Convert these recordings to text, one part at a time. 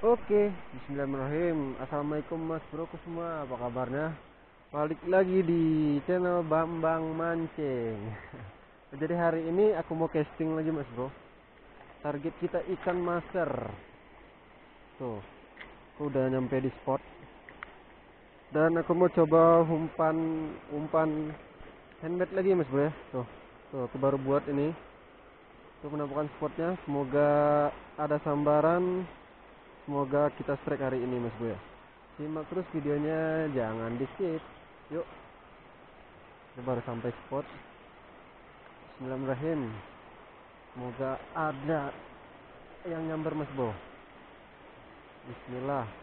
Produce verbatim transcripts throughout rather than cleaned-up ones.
Oke, bismillahirrahmanirrahim. Assalamualaikum mas broku semua, apa kabarnya? Balik lagi di channel Bambang Mancing. Jadi hari ini aku mau casting lagi mas bro. Target kita ikan maser. Tuh, aku udah nyampe di spot. Dan aku mau coba umpan umpan handmade lagi mas bro ya. Tuh, tuh aku baru buat ini. Tuh penampakan spotnya. Semoga ada sambaran. Semoga kita strike hari ini mas bro ya. Simak terus videonya, jangan di skip. Yuk, kita baru sampai spot. Bismillahirrahmanirrahim. Semoga ada yang nyamber mas bro. Bismillah.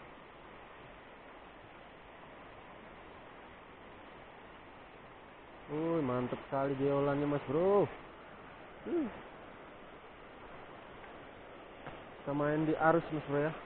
Wuih, mantep sekali geolannya mas bro. Hmm. Kita main di arus mas bro ya.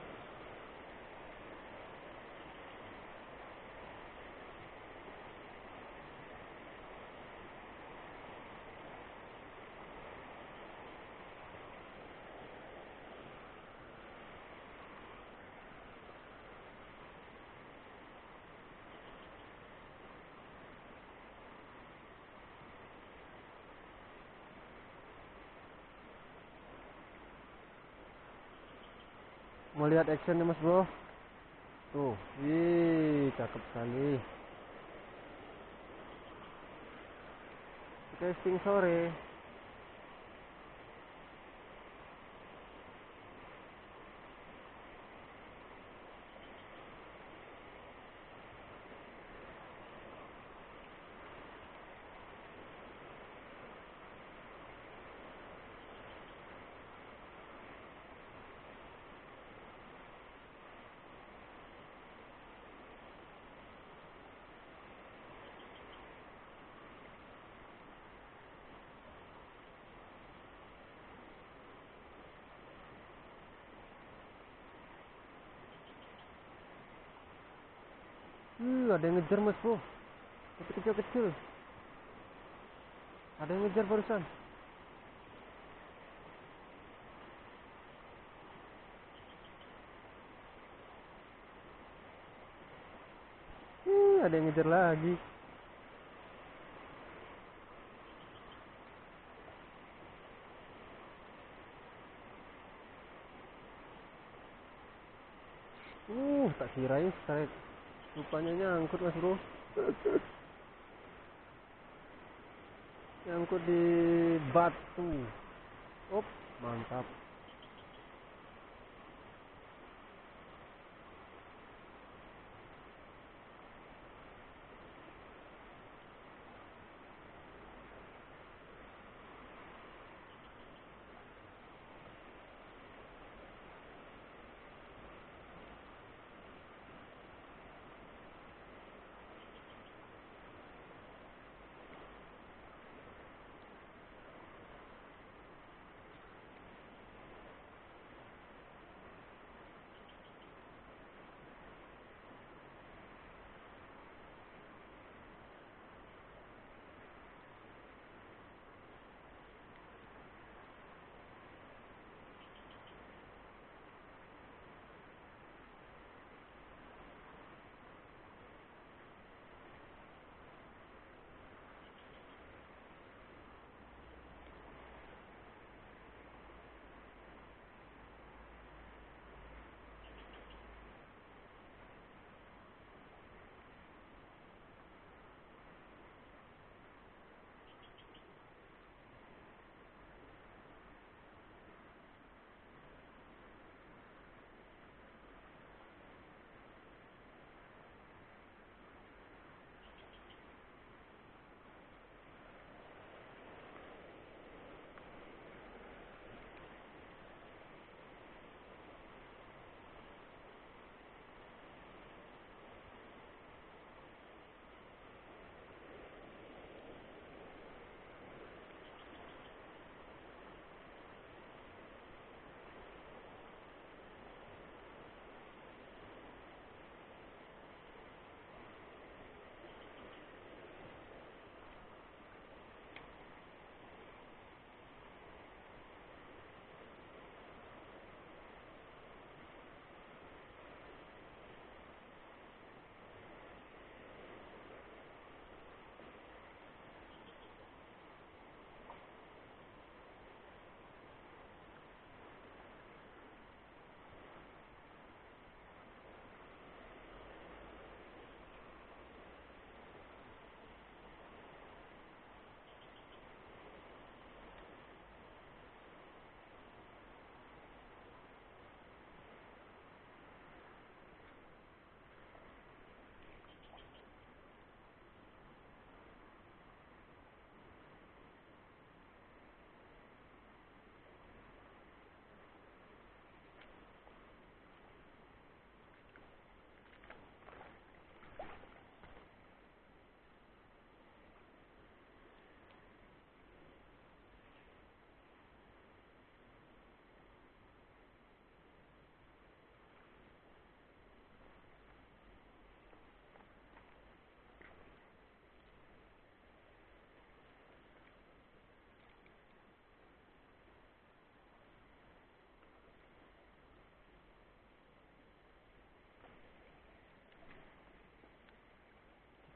Mau lihat actionnya mas bro. Tuh, wih, cakep sekali. Casting sore. Uh, ada yang ngejar mas bro. Tapi kecil-kecil. Ada yang ngejar barusan. Uh, ada yang ngejar lagi. Uh, tak kirain strike. Rupanya nyangkut mas bro. Nyangkut di batu. Op, mantap.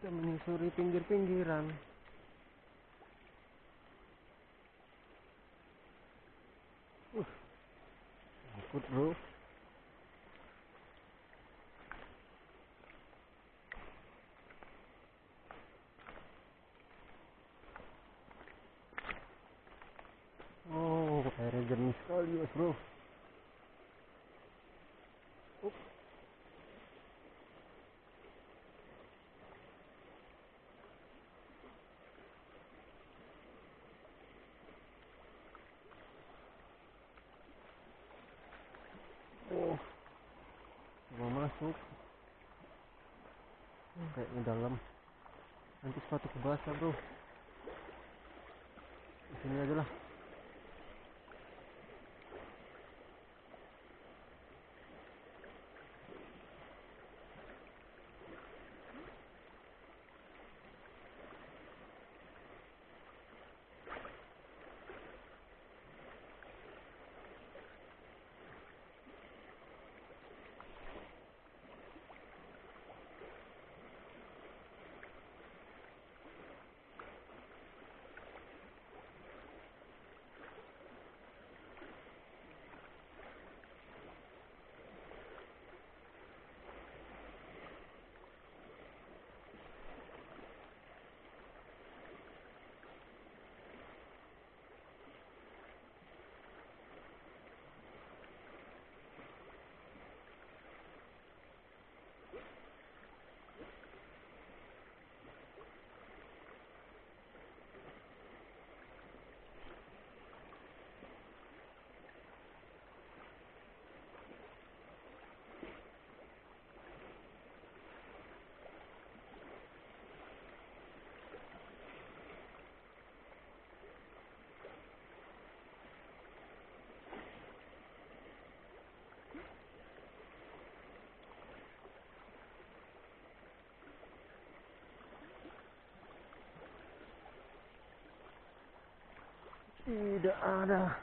Kita menyusuri pinggir-pinggiran. Uh, takut bro. Oh, airnya jernih sekali mas bro. Uh. Oh, mau masuk. Hmm, kayaknya dalam. Nanti sepatu basah bro. Di sini aja lah. Tidak ada.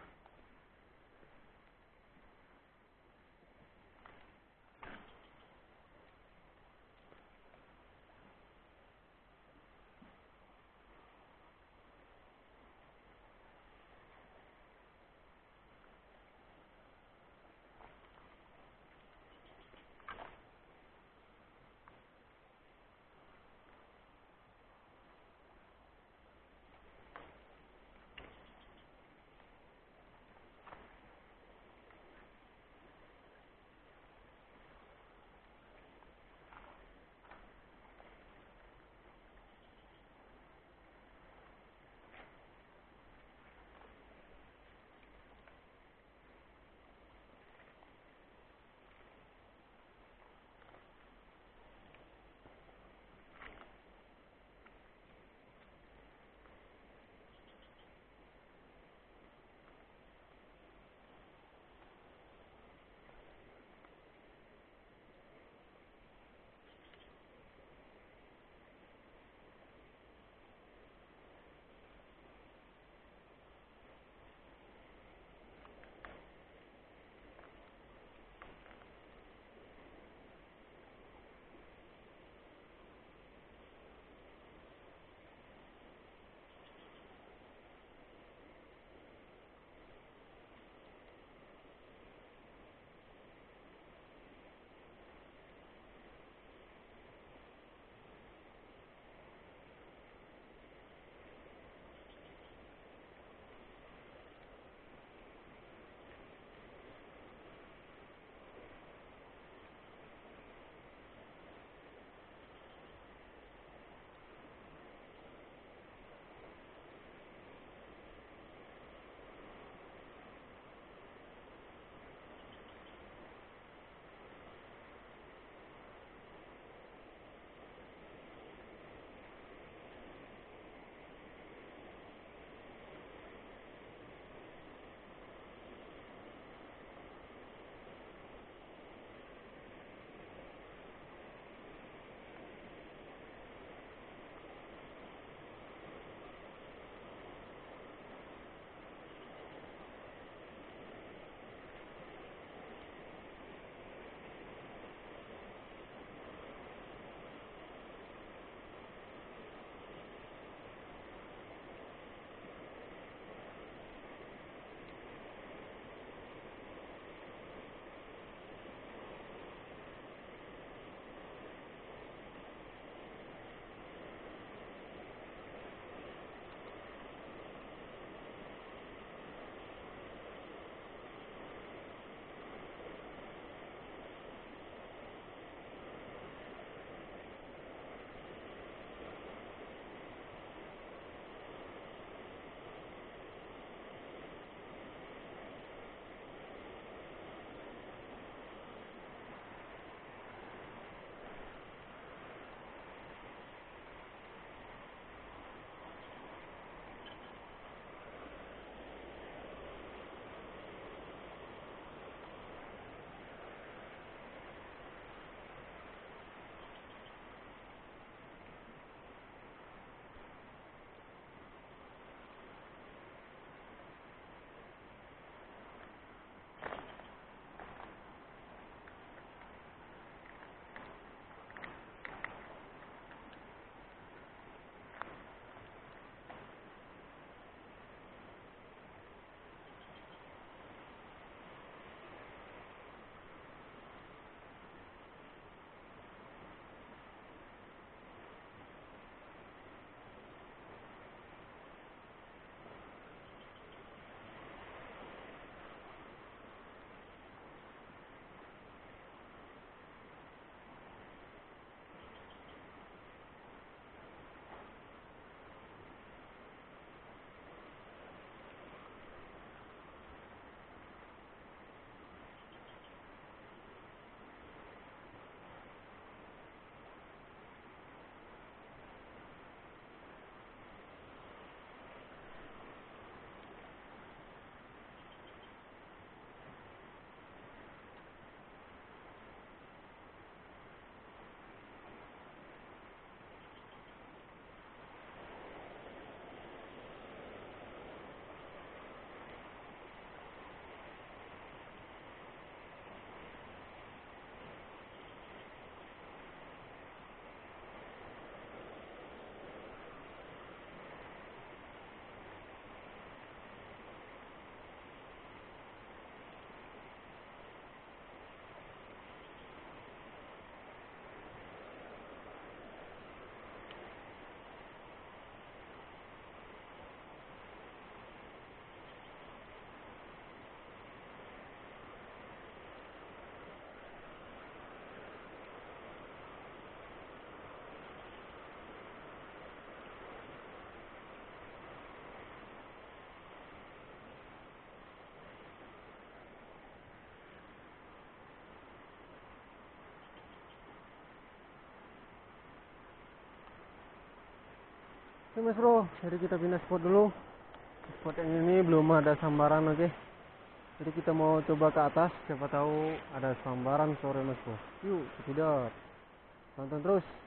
Oke mas bro, jadi kita pindah spot dulu. Spot yang ini belum ada sambaran, oke. Jadi kita mau coba ke atas, siapa tahu ada sambaran sore mas bro. Yuk, tidak. Tonton terus.